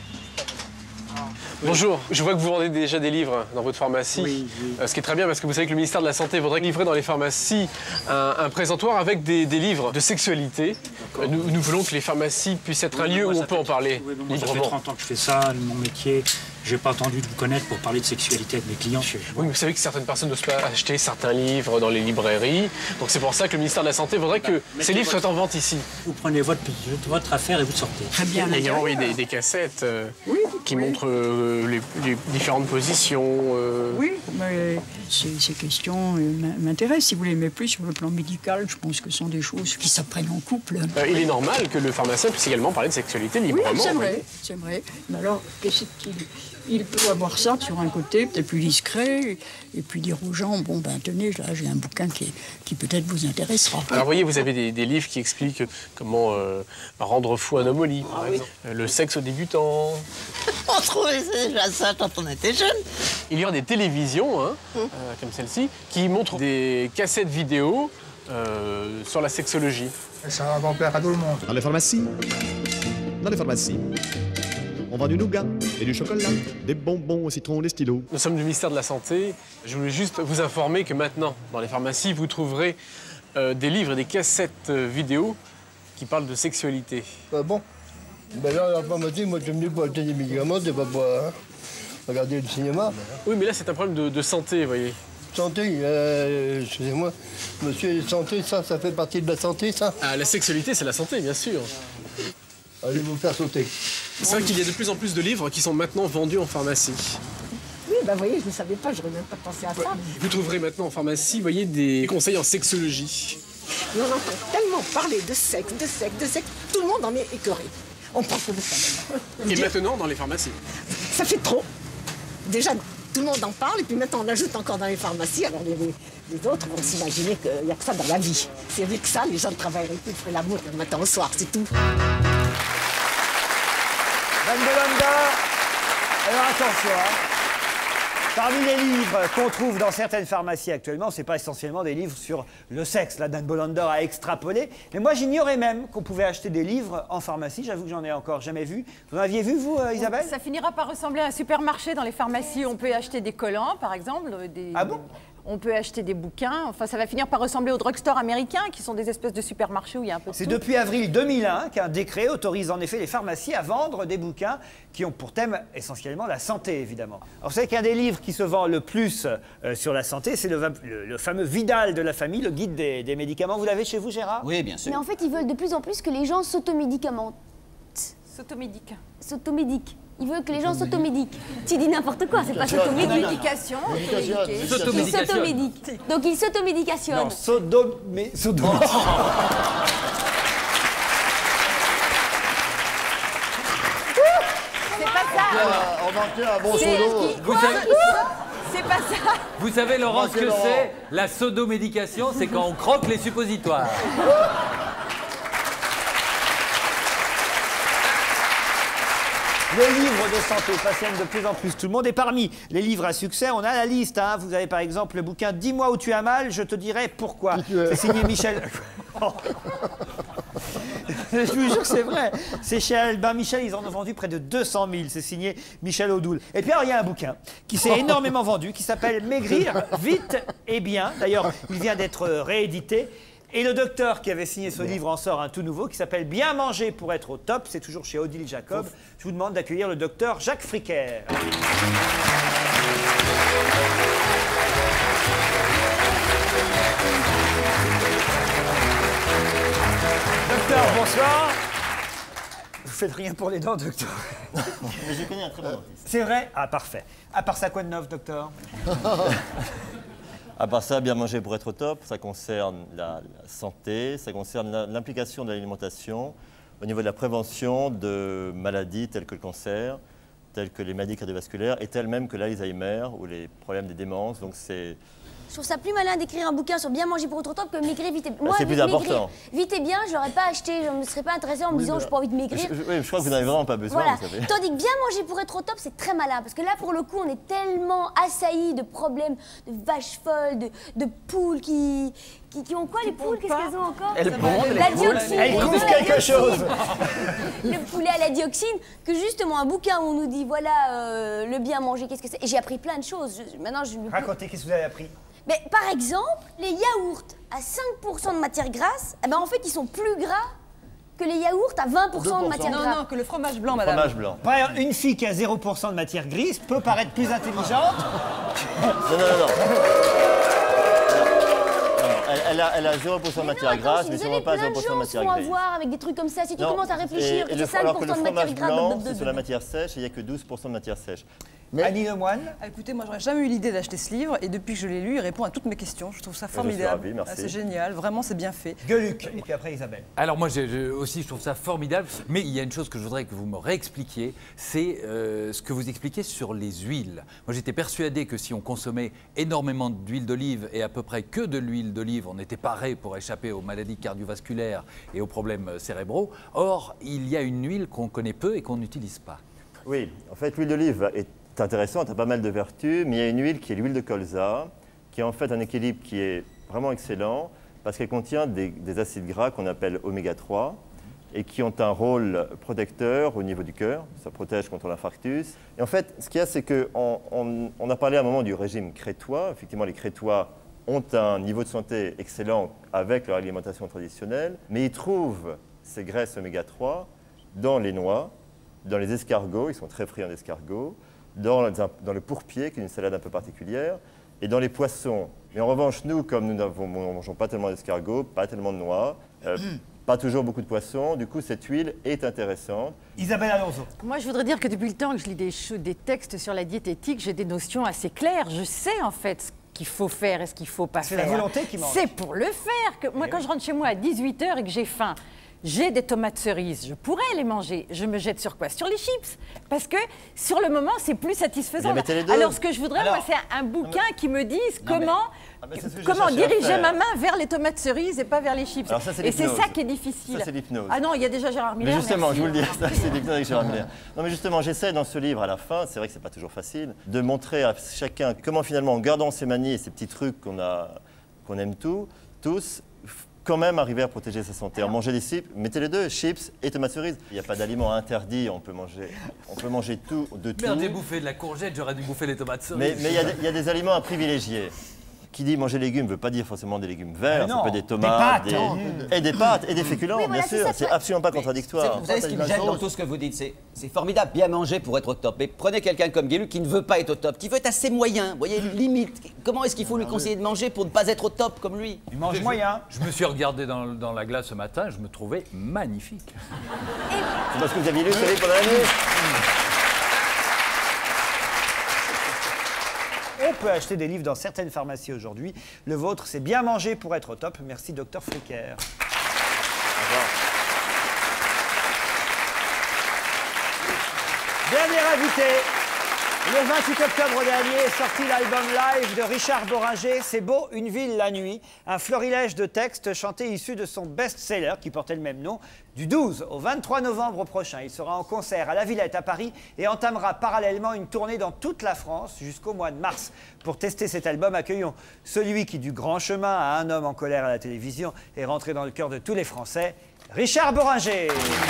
Bonjour, je vois que vous vendez déjà des livres dans votre pharmacie. Oui. Ce qui est très bien parce que vous savez que le ministère de la Santé voudrait livrer dans les pharmacies un présentoir avec des livres de sexualité. Nous voulons que les pharmacies puissent être un lieu où on peut en parler Moi, ça fait librement. 30 ans que je fais ça, mon métier. J'ai pas attendu de vous connaître pour parler de sexualité avec mes clients. Oui, mais vous savez que certaines personnes n'osent pas acheter certains livres dans les librairies. Donc c'est pour ça que le ministère de la Santé voudrait que ces livres soient en vente ici. Vous prenez votre affaire et vous sortez. Très bien. Il y a des cassettes qui montrent les différentes positions. Oui, mais ces questions m'intéressent, si vous voulez, mais plus sur le plan médical. Je pense que ce sont des choses qui s'apprennent en couple. Il est normal que le pharmacien puisse également parler de sexualité librement. Oui, c'est vrai, c'est vrai. Mais alors, qu'est-ce qu'il... Il peut avoir ça sur un côté, peut-être plus discret, et puis dire aux gens, bon, ben tenez, là, j'ai un bouquin qui peut-être vous intéressera. Alors, vous voyez, vous avez des livres qui expliquent comment rendre fou un homme au lit, par exemple. Le sexe aux débutants. On trouvait déjà ça quand on était jeunes. Il y a des télévisions, comme celle-ci, qui montrent des cassettes vidéo sur la sexologie. Ça va avoir plaire à tout le monde. Dans les pharmacies, on vend du nougat et du chocolat, des bonbons au citron, des stylos. Nous sommes du ministère de la Santé. Je voulais juste vous informer que maintenant, dans les pharmacies, vous trouverez des livres et des cassettes vidéo qui parlent de sexualité. Ah bon? Ben là, la pharmacie, moi, j'aime mieux pour acheter des médicaments, c'est pas pour regarder le cinéma. Oui, mais là, c'est un problème de santé, vous voyez. Santé, excusez-moi, monsieur, santé, ça fait partie de la santé, ça? Ah, la sexualité, c'est la santé, bien sûr. Allez vous faire sauter. C'est vrai qu'il y a de plus en plus de livres qui sont maintenant vendus en pharmacie. Oui, bah vous voyez, je ne savais pas, j'aurais même pas pensé à ça. Vous trouverez maintenant en pharmacie, vous voyez, des conseils en sexologie. Et on entend tellement parler de sexe, tout le monde en est écœuré. On parle que de ça. Et maintenant, dans les pharmacies. Ça fait trop. Déjà, tout le monde en parle, et puis maintenant, on ajoute encore dans les pharmacies. Alors les autres vont s'imaginer qu'il n'y a que ça dans la vie. C'est avec ça, les gens travailleraient plus, feraient l'amour le matin au soir, c'est tout. Dan Belanda, alors attention, parmi les livres qu'on trouve dans certaines pharmacies actuellement, c'est pas essentiellement des livres sur le sexe. Là, Dan Belanda a extrapolé. Mais moi, j'ignorais même qu'on pouvait acheter des livres en pharmacie. J'avoue que j'en ai encore jamais vu. Vous en aviez vu, vous, Isabelle? Ça finira par ressembler à un supermarché dans les pharmacies. On peut acheter des collants, par exemple. Ah bon? On peut acheter des bouquins. Enfin, ça va finir par ressembler aux drugstores américains, qui sont des espèces de supermarchés où il y a un peu de C'est tout. depuis avril 2001 qu'un décret autorise en effet les pharmacies à vendre des bouquins qui ont pour thème essentiellement la santé, évidemment. Alors, vous savez qu'un des livres qui se vend le plus sur la santé, c'est le fameux Vidal de la famille, le guide des médicaments. Vous l'avez chez vous, Gérard? Oui, bien sûr. Mais en fait, ils veulent de plus en plus que les gens s'automédicamentent. S'automédiquent. S'automédiquent. Ils veulent que les gens s'automédiquent. Tu dis n'importe quoi, c'est pas s'automédiquer. Médication. Ils s'automédiquent. Donc ils s'automédicationnent. Non, C'est pas ça. On manquait un bon C'est solo. C'est pas ça. Vous savez, Laurent, ce que c'est? La sodomédication, c'est quand on croque les suppositoires. Les livres de santé passionnent de plus en plus tout le monde. Et parmi les livres à succès, on a la liste. Vous avez par exemple le bouquin « Dis-moi où tu as mal, je te dirai pourquoi ». C'est signé Michel... Je vous jure que c'est vrai. C'est chez Albin Michel, ils en ont vendu près de 200 000. C'est signé Michel Audoul. Et puis alors, il y a un bouquin qui s'est énormément vendu, qui s'appelle « Maigrir vite et bien ». D'ailleurs, il vient d'être réédité. Et le docteur qui avait signé ce livre en sort un tout nouveau qui s'appelle « Bien manger pour être au top ». C'est toujours chez Odile Jacob. Je vous demande d'accueillir le docteur Jacques Fricker. Docteur, bonsoir. Vous faites rien pour les dents, docteur? Mais je connais un très bon dentiste. C'est vrai? Ah, parfait. À part ça, quoi de neuf, docteur? À part ça, bien manger pour être au top, ça concerne la santé, ça concerne l'implication de l'alimentation au niveau de la prévention de maladies telles que le cancer, telles que les maladies cardiovasculaires et telles même que l'Alzheimer ou les problèmes des démences. Donc c'est... Je trouve ça plus malin d'écrire un bouquin sur bien manger pour être au top que maigrir vite et bien. c'est plus important. Vite et bien, je l'aurais pas acheté, je ne me serais pas intéressée en me disant j'ai pas envie de maigrir. Oui, je crois que vous n'avez vraiment pas besoin, Voilà. vous savez. Tandis que bien manger pour être au top, c'est très malin. Parce que là, pour le coup, on est tellement assaillis de problèmes, de vaches folles, de poules qui ont quoi, les poules? Qu'est-ce qu'elles ont encore? Elles pondent, les La poules. dioxine. Elles Elles couvrent ont la quelque chose. Le poulet à la dioxine, que justement, un bouquin où on nous dit, voilà, le bien manger, qu'est-ce que c'est? Et j'ai appris plein de choses. Maintenant, je... Racontez, qu'est-ce que vous avez appris? Mais par exemple, les yaourts à 5% de matière grasse, eh ben en fait, ils sont plus gras que les yaourts à 20% de matière grasse. Non, que le fromage blanc, madame. Fromage blanc. Par exemple, une fille qui a 0% de matière grise peut paraître plus intelligente. Non. Elle a 0% de matière grasse, mais sûrement pas 0% de matière grise. grise. voir avec des trucs comme ça, si tu commences à réfléchir, que c'est alors que 5% le de matière fromage grasse. blanc, c'est sur la matière sèche et il n'y a que 12% de matière sèche. Annie Lemoine. Écoutez, moi, j'aurais jamais eu l'idée d'acheter ce livre et depuis que je l'ai lu, il répond à toutes mes questions. Je trouve ça formidable. ravi, merci. C'est génial, vraiment, c'est bien fait. Gueuluc, et puis après Isabelle. Alors moi aussi, je trouve ça formidable. Mais il y a une chose que je voudrais que vous me réexpliquiez, c'est ce que vous expliquez sur les huiles. Moi, j'étais persuadé que si on consommait énormément d'huile d'olive et à peu près que de l'huile d'olive, on était paré pour échapper aux maladies cardiovasculaires et aux problèmes cérébraux. Or, il y a une huile qu'on connaît peu et qu'on n'utilise pas. Oui, en fait, l'huile d'olive est intéressante, a pas mal de vertus, mais il y a une huile qui est l'huile de colza, qui a en fait un équilibre qui est vraiment excellent, parce qu'elle contient des acides gras qu'on appelle oméga 3 et qui ont un rôle protecteur au niveau du cœur. Ça protège contre l'infarctus. Et en fait, ce qu'il y a, c'est qu'on a parlé à un moment du régime crétois. Effectivement, les crétois ont un niveau de santé excellent avec leur alimentation traditionnelle, mais ils trouvent ces graisses oméga 3 dans les noix, dans les escargots, ils sont très friands d'escargots, dans le pourpier, qui est une salade un peu particulière, et dans les poissons. Mais en revanche, nous, comme nous ne mangeons pas tellement d'escargots, pas tellement de noix, pas toujours beaucoup de poissons, du coup, cette huile est intéressante. Isabelle Alonso. Moi, je voudrais dire que depuis le temps que je lis des textes sur la diététique, j'ai des notions assez claires. Je sais, en fait, ce qu'il faut faire et ce qu'il ne faut pas faire. C'est la volonté qui manque. C'est pour le faire. Moi, quand je rentre chez moi à 18h et que j'ai faim, j'ai des tomates cerises, je pourrais les manger. Je me jette sur quoi? Sur les chips. Parce que sur le moment, c'est plus satisfaisant. Alors, ce que je voudrais, moi, c'est un bouquin qui me dise comment diriger ma main vers les tomates cerises et pas vers les chips. Alors ça, et c'est ça qui est difficile. Ça, c'est l'hypnose. Ah non, il y a déjà Gérard Miller. Mais justement, merci. je vous le dis, ça, c'est l'hypnose avec Gérard Miller. Non, mais justement, j'essaie dans ce livre, à la fin, c'est vrai que c'est pas toujours facile, de montrer à chacun comment finalement, en gardant ses manies et ces petits trucs qu'on aime tous, quand même arriver à protéger sa santé. Alors, manger des chips, mettez les deux, chips et tomates cerises. Il n'y a pas d'aliment interdit, on peut manger tout, de tout. Merde, j'ai bouffé de la courgette, j'aurais dû bouffer les tomates cerises. Mais il y a des aliments à privilégier. Qui dit manger légumes ne veut pas dire forcément des légumes verts, ça peut être des tomates, des pâtes et des féculents, Oui, voilà, bien sûr. C'est absolument pas contradictoire. Vous savez ce qui me gêne dans tout ce que vous dites, c'est formidable, bien manger pour être au top. Mais prenez quelqu'un comme Guéluc qui ne veut pas être au top, qui veut être assez moyen, vous voyez, limite. Comment est-ce qu'il faut lui conseiller de manger pour ne pas être au top comme lui? Il mange moyen. Je me suis regardé dans la glace ce matin, je me trouvais magnifique. C'est parce que vous aviez lu ce livre pendant la nuit. On peut acheter des livres dans certaines pharmacies aujourd'hui. Le vôtre, c'est Bien manger pour être au top. Merci, Dr Fricker. Dernier invité. Le 28 octobre dernier est sorti l'album live de Richard Boringer, C'est beau, une ville la nuit, un florilège de textes chantés issus de son best-seller qui portait le même nom. Du 12 au 23 novembre prochain, il sera en concert à la Villette à Paris et entamera parallèlement une tournée dans toute la France jusqu'au mois de mars. Pour tester cet album, accueillons celui qui, du grand chemin à Un homme en colère à la télévision, est rentré dans le cœur de tous les Français, Richard Boringer.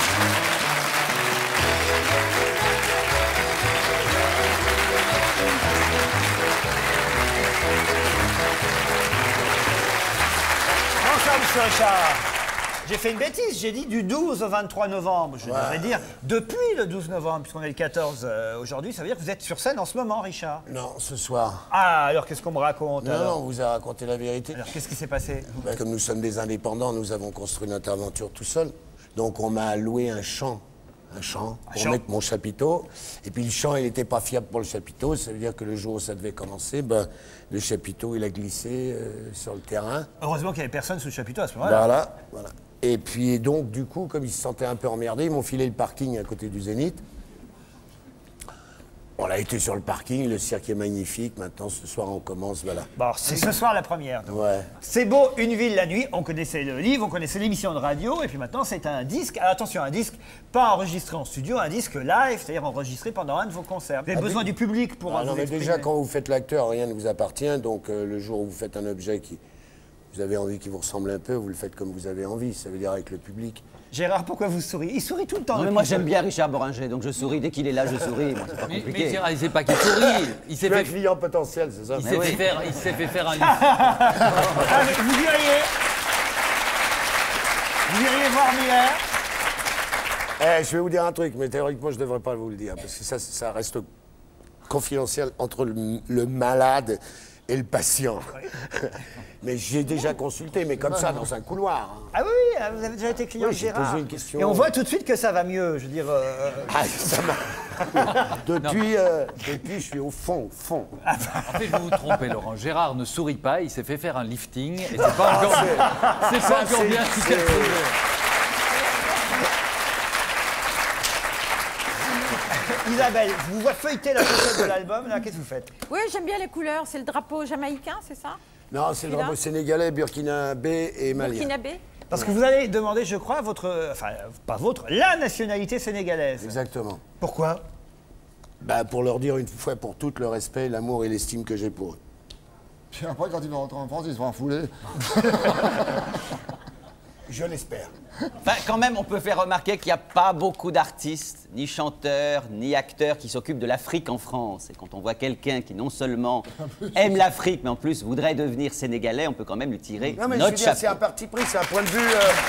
Monsieur Richard, j'ai fait une bêtise, j'ai dit du 12 au 23 novembre. Je devrais dire depuis le 12 novembre, puisqu'on est le 14 aujourd'hui. Ça veut dire que vous êtes sur scène en ce moment, Richard? Non, ce soir. Ah, alors qu'est-ce qu'on me raconte? Non, on vous a raconté la vérité. Alors qu'est-ce qui s'est passé? Comme nous sommes des indépendants, nous avons construit notre aventure tout seul. Donc on m'a loué un champ pour mettre mon chapiteau. Et puis le champ, il n'était pas fiable pour le chapiteau. Ça veut dire que le jour où ça devait commencer, le chapiteau, il a glissé sur le terrain. Heureusement qu'il n'y avait personne sous le chapiteau à ce moment-là. Voilà. Et puis donc, du coup, comme ils se sentaient un peu emmerdés, ils m'ont filé le parking à côté du Zénith. On a été sur le parking, le cirque est magnifique. Maintenant, ce soir, on commence, voilà. Bon, c'est ce soir la première. Donc. Ouais. C'est beau, une ville la nuit. On connaissait le livre, on connaissait l'émission de radio. Et puis maintenant, c'est un disque. Alors, attention, un disque pas enregistré en studio, un disque live, c'est-à-dire enregistré pendant un de vos concerts. Vous avez besoin du public pour non, mais déjà, quand vous faites l'acteur, rien ne vous appartient. Donc, le jour où vous faites un objet qui... Vous avez envie qu'il vous ressemble un peu, vous le faites comme vous avez envie. Ça veut dire avec le public. Gérard, pourquoi vous souriez? Il sourit tout le temps. Non, mais moi j'aime bien Richard Boringer, donc je souris. Dès qu'il est là, je souris. Moi, c'est pas compliqué. Mais Gérard, il sait pas qu'il sourit. Il s'est fait... client potentiel, c'est ça? Il s'est fait faire un livre. Vous iriez voir Miller? Je vais vous dire un truc, mais théoriquement, je ne devrais pas vous le dire, parce que ça reste confidentiel entre le malade et le patient. Mais j'ai déjà consulté, mais comme ça, dans un couloir. Hein. Ah oui, vous avez déjà été client de Gérard. Posé une question. Et on voit tout de suite que ça va mieux, je veux dire... Ah, ça va. depuis, je suis au fond. En fait, vous vous trompez, Laurent. Gérard ne sourit pas, il s'est fait faire un lifting, et c'est pas encore, bien cicatrisé. Isabelle, vous feuilletez la pochette de l'album, là, qu'est-ce que vous faites? Oui, j'aime bien les couleurs. C'est le drapeau jamaïcain, c'est ça? Non, c'est le drapeau sénégalais, burkinabé et malien. Burkinabé? Parce que vous allez demander, je crois, la nationalité sénégalaise. Exactement. Pourquoi? Pour leur dire une fois pour toutes le respect, l'amour et l'estime que j'ai pour eux. Puis après, quand il va rentrer en France, il se fera fouler. Je l'espère. Enfin, quand même, on peut faire remarquer qu'il n'y a pas beaucoup d'artistes, ni chanteurs, ni acteurs qui s'occupent de l'Afrique en France. Et quand on voit quelqu'un qui non seulement aime l'Afrique, mais en plus voudrait devenir sénégalais, on peut quand même lui tirer Non, mais je veux notre dire, chapeau. c'est un parti pris, c'est un point de vue.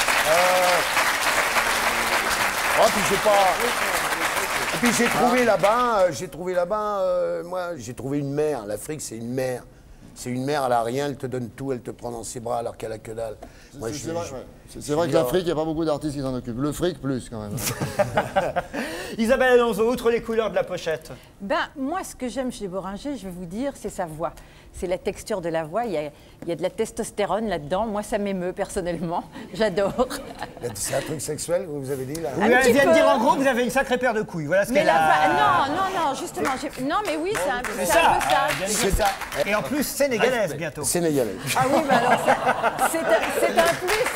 Oh, puis j'ai pas. Et puis j'ai trouvé là-bas, moi, j'ai trouvé une mère. L'Afrique, c'est une mère. C'est une mère, elle a rien, elle te donne tout, elle te prend dans ses bras alors qu'elle a que dalle. C'est vrai que l'Afrique, il n'y a pas beaucoup d'artistes qui s'en occupent. Le fric, plus, quand même. Isabelle Alonso, outre les couleurs de la pochette. Ben, moi, ce que j'aime chez Boringer, je vais vous dire, c'est sa voix. C'est la texture de la voix. Il y a de la testostérone là-dedans. Moi, ça m'émeut personnellement. J'adore. C'est un truc sexuel, vous avez dit là. Oui, elle vient de dire en gros que vous avez une sacrée paire de couilles. Voilà ce Mais qu'elle la a. voix, non, justement. Non, mais oui, c'est un peu C'est ça. ça. Elle vient de dire ça. Et en plus, sénégalaise bientôt. Sénégalaise. Ah oui, bah alors, c'est un plus.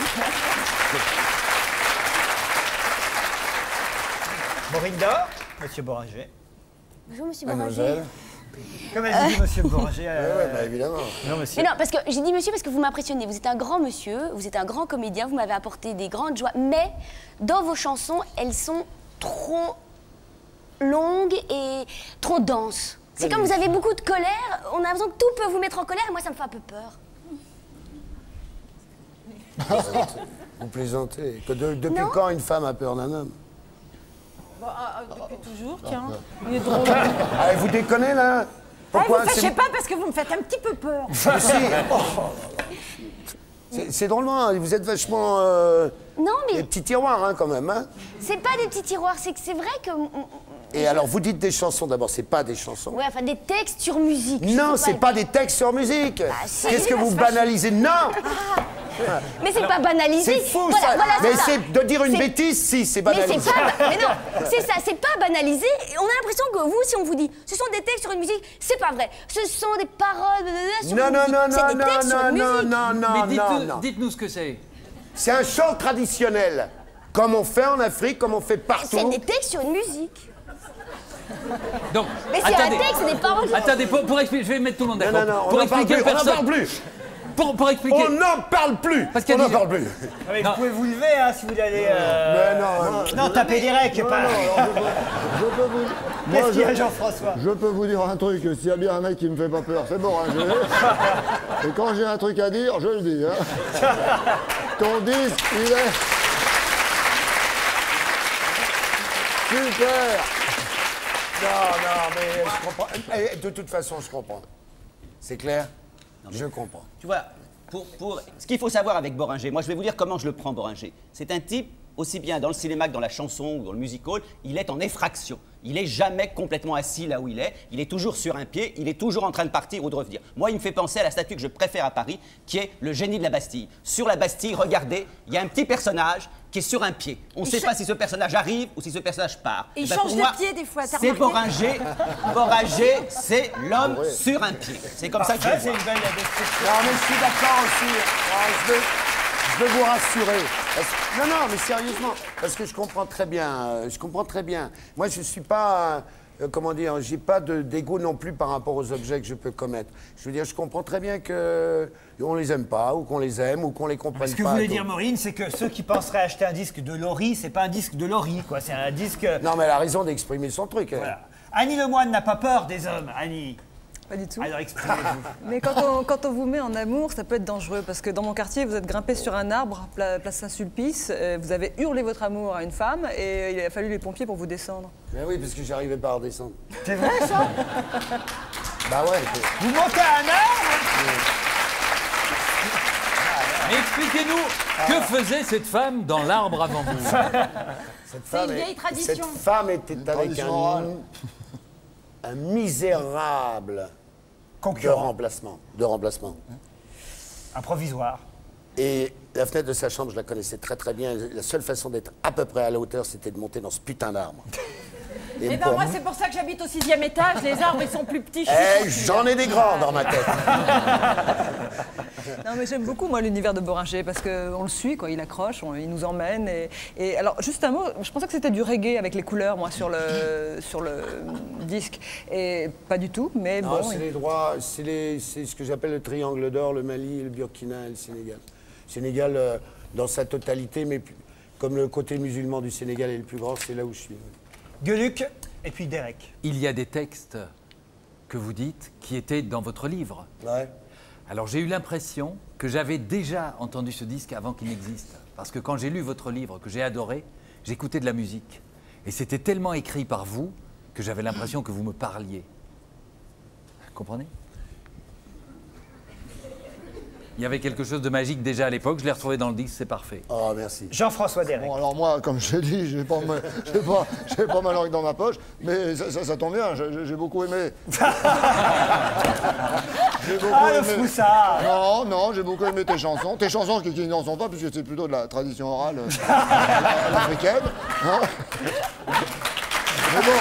Maureen Dor, Monsieur Boringer. Bonjour, Monsieur Boringer. Comme elle dit Monsieur Boringer. Oui, bah, évidemment. Non, monsieur. Mais non, parce que j'ai dit monsieur parce que vous m'impressionnez. Vous êtes un grand monsieur, vous êtes un grand comédien, vous m'avez apporté des grandes joies. Mais dans vos chansons, elles sont trop longues et trop denses. C'est comme vous avez beaucoup de colère, on a l'impression que tout peut vous mettre en colère et moi ça me fait un peu peur. Vous plaisantez. Depuis Non. quand une femme a peur d'un homme? Depuis toujours, tiens. Il est drôle. Ah, vous déconnez là? Pourquoi vous ne fâchez pas parce que vous me faites un petit peu peur. C'est drôlement, vous êtes vachement... Non, mais... Des petits tiroirs, hein, quand même, hein? C'est pas des petits tiroirs, c'est que c'est vrai que... Et alors, vous dites des chansons, d'abord, c'est pas des chansons. Ouais, enfin des textes sur musique. Non, c'est pas des textes sur musique. si. Qu'est-ce que vous banalisez? Non. Mais c'est pas banalisé. C'est fou, Voilà, ça. voilà, Mais ça. c'est de dire une C'est- bêtise, si, c'est Mais banalisé. c'est pas... Mais non, c'est ça, c'est pas banalisé. Et on a l'impression que vous, si on vous dit, ce sont des textes sur une musique, c'est pas vrai. Ce sont des paroles sur Non, une non, musique. non, C'est des non, textes sur non, une non, musique. non, non, Mais non. dites-nous ce que c'est. C'est un chant traditionnel, comme on fait en Afrique, comme on fait partout. C'est des textes sur une musique. Donc, Mais c'est un texte, c'est des paroles. Attendez, pour expliquer, je vais mettre tout le monde d'accord. Non, non, non, pour on n'en parle expliquer plus, aux on n'en personnes. parle plus. Pour expliquer. On n'en parle plus. Parce On n'en parle plus. Ah, mais vous pouvez vous lever hein, si vous voulez aller. Mais non, non, tapez direct. Non, Pas... non, alors, je peux vous... Qu'est-ce qu'il y a, je- Jean-François? Je peux vous dire un truc, s'il y a bien un mec qui me fait pas peur, c'est Boringer. Et quand j'ai un truc à dire, je le dis. Hein. Ton disque, il est... Super. Non, mais je comprends. De toute façon, je comprends. C'est clair? Je comprends. Tu vois, ce qu'il faut savoir avec Boringer, moi je vais vous dire comment je le prends, Boringer. C'est un type, aussi bien dans le cinéma que dans la chanson ou dans le musical, il est en effraction. Il n'est jamais complètement assis là où il est toujours sur un pied, il est toujours en train de partir ou de revenir. Moi, il me fait penser à la statue que je préfère à Paris, qui est le génie de la Bastille. Sur la Bastille, regardez, il y a un petit personnage qui est sur un pied. On ne sait pas si ce personnage arrive ou si ce personnage part. Il Eh ben, change pour de moi, pied des fois, t'as c'est remarqué? Boringer. Boringer, c'est l'homme sur un pied. C'est comme ça que je le C'est vois. une belle description. Non, mais je suis d'accord aussi. Non, je veux vous rassurer. Non, mais sérieusement, parce que je comprends très bien. Moi, je suis pas... comment dire, j'ai pas d'ego non plus par rapport aux objets que je peux commettre. Je veux dire, je comprends très bien qu'on les aime pas, ou qu'on les aime, ou qu'on les comprenne pas. Ce que vous voulez dire, Maureen, c'est que ceux qui penseraient acheter un disque de Laurie, c'est pas un disque de Laurie, quoi. C'est un disque. Non, mais elle a raison d'exprimer son truc. Hein. Voilà. Annie Lemoine n'a pas peur des hommes, Annie. Pas du tout. Alors exprimez-vous. Mais quand on vous met en amour, ça peut être dangereux parce que dans mon quartier, vous êtes grimpé sur un arbre, place Saint-Sulpice, vous avez hurlé votre amour à une femme et il a fallu les pompiers pour vous descendre. Mais oui, parce que j'arrivais pas à redescendre. C'est vrai ça? Bah ouais. Vous montez à un arbre? Expliquez-nous, que faisait cette femme dans l'arbre avant vous? Cette une vieille tradition. Cette femme était avec tradition orale. un misérable Concurrent. de remplacement. Un provisoire. Et la fenêtre de sa chambre, je la connaissais très très bien. La seule façon d'être à peu près à la hauteur, c'était de monter dans ce putain d'arbre. Eh ben moi, c'est pour ça que j'habite au 6e étage. Les arbres, ils sont plus petits. Je suis J'en ai des grands dans ma tête. Non, mais j'aime beaucoup, moi, l'univers de Boringer, parce qu'on le suit, quoi. Il accroche, il nous emmène. Et alors, juste un mot, je pensais que c'était du reggae avec les couleurs, moi, sur le disque. Et pas du tout, mais non, bon. c'est les droits, c'est ce que j'appelle le triangle d'or, le Mali, le Burkina et le Sénégal. Sénégal dans sa totalité, mais comme le côté musulman du Sénégal est le plus grand, c'est là où je suis. Gueuluc et puis Derek. Il y a des textes que vous dites qui étaient dans votre livre. Ouais. Alors j'ai eu l'impression que j'avais déjà entendu ce disque avant qu'il n'existe. Parce que quand j'ai lu votre livre, que j'ai adoré, j'écoutais de la musique. Et c'était tellement écrit par vous que j'avais l'impression que vous me parliez. Vous comprenez? Il y avait quelque chose de magique déjà à l'époque, je l'ai retrouvé dans le disque, c'est parfait. Oh, merci. Jean-François Derek. Bon, alors moi, comme je l'ai dit, j'ai pas ma langue dans ma poche, mais ça tombe bien, j'ai beaucoup aimé. J'ai beaucoup le froussard. Non, j'ai beaucoup aimé tes chansons. Tes chansons qui n'en sont pas, puisque c'est plutôt de la tradition orale africaine. Hein. Mais bon.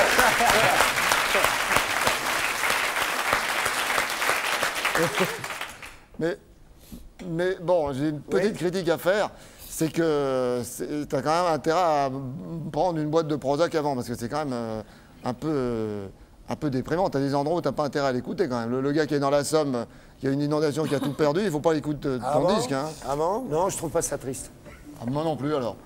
Mais bon, j'ai une petite critique à faire, c'est que t'as quand même intérêt à prendre une boîte de Prozac avant, parce que c'est quand même un peu déprimant. T'as des endroits où t'as pas intérêt à l'écouter quand même. Le gars qui est dans la Somme, qui a une inondation, qui a tout perdu, il faut pas l'écouter ton disque. Hein. Ah bon? Non, je trouve pas ça triste. Ah, moi non plus alors.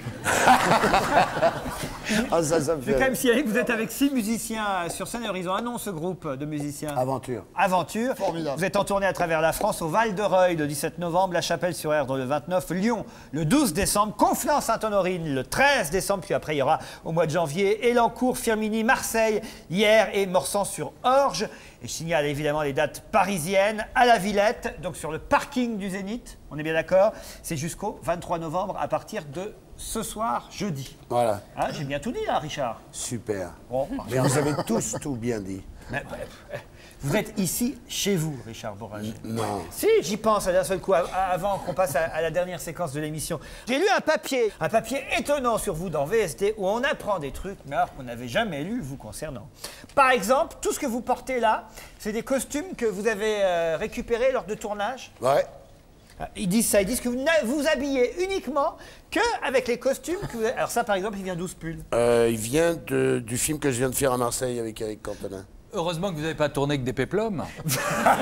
Ah, ça me fait... Je vais quand même signaler que vous êtes avec 6 musiciens sur scène. Alors, ils ont un nom, ce groupe de musiciens. Aventure. Aventure. Formidable. Vous êtes en tournée à travers la France, au Val-de-Reuil le 17 novembre, La Chapelle-sur-Erdre le 29, Lyon le 12 décembre, Conflans-Sainte-Honorine le 13 décembre, puis après il y aura au mois de janvier Elancourt, Firminy, Marseille, hier et Morsan-sur-Orge. Et je signale évidemment les dates parisiennes à la Villette, donc sur le parking du Zénith, on est bien d'accord. C'est jusqu'au 23 novembre à partir de ce soir, jeudi. Voilà. Hein, j'ai bien tout dit là, Richard. Super. Bon. Mais vous avez tous tout bien dit. Mais, vous êtes ici, chez vous, Richard Boringer. Non. Si, j'y pense d'un seul coup, avant qu'on passe à la dernière séquence de l'émission. J'ai lu un papier étonnant sur vous dans VSD, où on apprend des trucs, mais alors qu'on n'avait jamais lu vous concernant. Par exemple, tout ce que vous portez là, c'est des costumes que vous avez récupérés lors de tournage. Ouais. Ils disent ça, ils disent que vous vous habillez uniquement qu'avec les costumes que vous avez... Alors ça, par exemple, il vient d'où ce pull? Il vient du film que je viens de faire à Marseille avec Eric Cantona. Heureusement que vous n'avez pas tourné que des péplums. C'est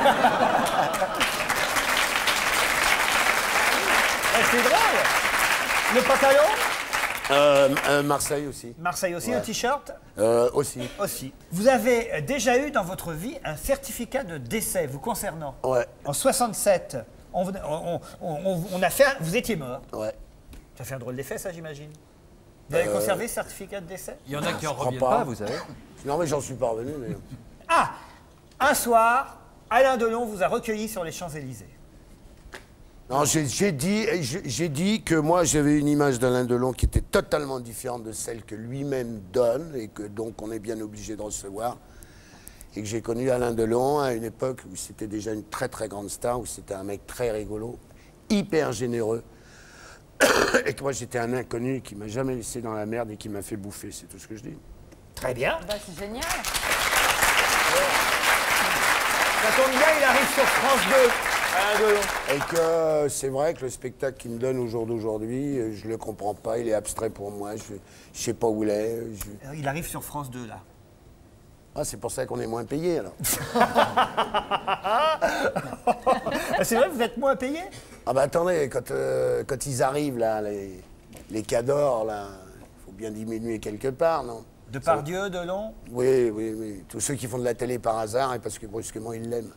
drôle. Le pantalon? Marseille aussi. Marseille aussi, ouais. Le t-shirt? Aussi. Aussi. Vous avez déjà eu dans votre vie un certificat de décès vous concernant? Ouais. En 67, on a fait... Vous étiez mort. Ouais. Ça fait un drôle d'effet, ça, j'imagine. Vous avez conservé ce certificat de décès? Il y en a qui en reviennent pas, vous savez. Non, mais j'en suis pas revenu. Mais... Ah! Un soir, Alain Delon vous a recueilli sur les Champs-Élysées. Non, j'ai dit que moi, j'avais une image d'Alain Delon qui était totalement différente de celle que lui-même donne et que donc on est bien obligé de recevoir. Et que j'ai connu Alain Delon à une époque où c'était déjà une très très grande star, où c'était un mec très rigolo, hyper généreux. Et que moi, j'étais un inconnu qui m'a jamais laissé dans la merde et qui m'a fait bouffer, c'est tout ce que je dis. Très bien. Bah, c'est génial. Ça tombe bien, il arrive sur France 2. Alain Delon. Et que c'est vrai que le spectacle qu'il me donne au jour d'aujourd'hui, je le comprends pas, il est abstrait pour moi, je sais pas où il est. Il arrive sur France 2, là. Ah, c'est pour ça qu'on est moins payé, alors. C'est vrai, vous êtes moins payé? Ah bah attendez, quand ils arrivent, là, les cadors, là, il faut bien diminuer quelque part, non? Depardieu, Delon? Oui, oui, oui. Tous ceux qui font de la télé par hasard et parce que brusquement, ils l'aiment.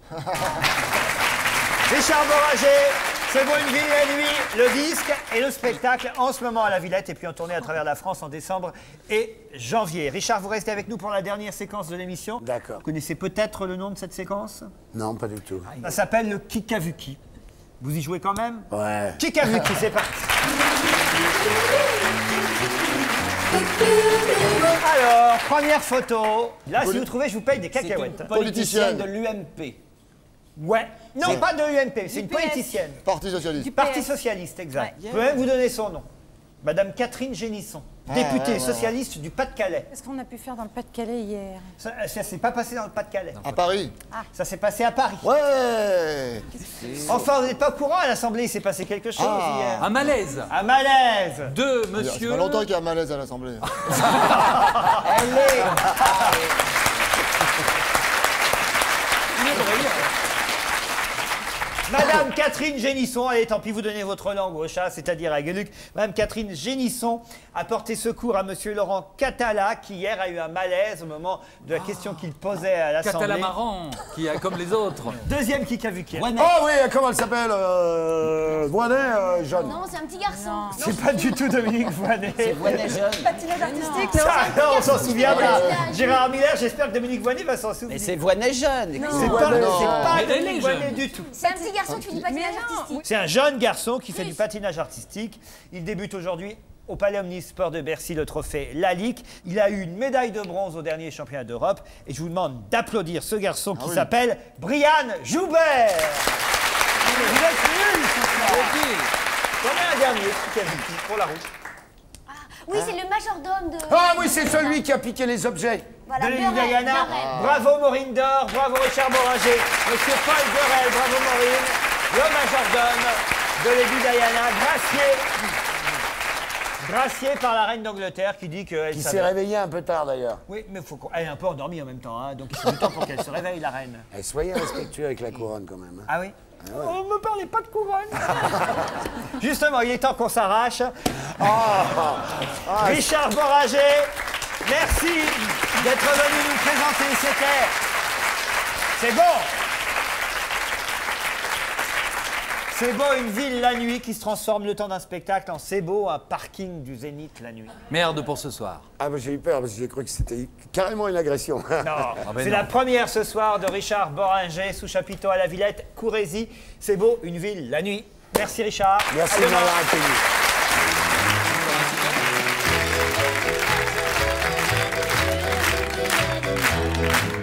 Richard Boringer, C'est bon, une vie et la nuit, le disque et le spectacle en ce moment à la Villette et puis en tournée à travers la France en décembre et janvier. Richard, vous restez avec nous pour la dernière séquence de l'émission. D'accord. Vous connaissez peut-être le nom de cette séquence? Non, pas du tout. Ça s'appelle le Kikavuki. Vous y jouez quand même? Ouais. Kikavuki, c'est parti. Alors, première photo. Là, si vous trouvez, je vous paye des cacahuètes. C'est une politicienne de l'UMP. Ouais. Non, pas de l'UMP, c'est une politicienne. Parti socialiste. Parti socialiste, exact. Je peux même vous donner son nom. Madame Catherine Génisson, députée socialiste du Pas-de-Calais. Qu'est-ce qu'on a pu faire dans le Pas-de-Calais hier? Ça s'est pas passé dans le Pas-de-Calais. À Paris. Ça s'est passé à Paris. Ouais. Enfin, vous n'êtes pas au courant, à l'Assemblée, il s'est passé quelque chose hier. Un malaise. Un malaise. De Ça monsieur... fait pas longtemps qu'il y a un malaise à l'Assemblée. Elle est... Madame Catherine Génisson, allez, tant pis, vous donnez votre langue au chat, c'est-à-dire à Gueluc. Madame Catherine Génisson a porté secours à monsieur Laurent Catala, qui hier a eu un malaise au moment de la question qu'il posait à l'Assemblée. Catala marrant, qui est comme les autres. Deuxième qui a vu qui. Oh oui, comment elle s'appelle Voinet, jeune. Non, c'est un petit garçon. C'est pas du tout Dominique Voinet. C'est Voinet jeune. Patinage artistique, Ça, non, on s'en souvient pas. Patinage. Gérard Miller, j'espère que Dominique Voinet va s'en souvenir. Mais c'est Voinet jeune. C'est pas, Mais elle est Dominique Voinet jeune. du tout. C'est un petit garçon qui fait du patinage artistique. C'est un jeune garçon qui fait du patinage artistique. Il débute aujourd'hui au Palais Omnisport de Bercy, le trophée Lalique. Il a eu une médaille de bronze au dernier championnat d'Europe. Et je vous demande d'applaudir ce garçon qui s'appelle Brian Joubert. Vous êtes nuls ce soir. J'en ai un dernier pour la route. Oui, c'est le majordome de... Ah oui, c'est celui qui a piqué les objets. Voilà, De Lily Beurel, Diana. Beurel. Bravo Maureen Dor, bravo Richard Boranger, monsieur Paul Beurel, bravo Maureen, le majordome de Lady Diana, gracié par la reine d'Angleterre qui dit qu'elle Qui s'est réveillée un peu tard d'ailleurs. Oui, mais elle est un peu endormie en même temps, hein, donc il faut du temps pour qu'elle se réveille, la reine. Eh, soyez respectueux avec la couronne quand même. hein. Ah oui? Oh, ne me parlez pas de couronne. Justement, il est temps qu'on s'arrache. Richard Boranger, merci d'être venu nous présenter. C'est beau. C'est beau, une ville la nuit qui se transforme le temps d'un spectacle en c'est beau, un parking du Zénith la nuit. Merde pour ce soir. Ah bah j'ai eu peur parce que j'ai cru que c'était carrément une agression. Non, c'est la première ce soir de Richard Boranger sous chapiteau à la Villette, Courrézy. C'est beau, une ville la nuit. Merci Richard. Merci À de demain. m'avoir accueilli.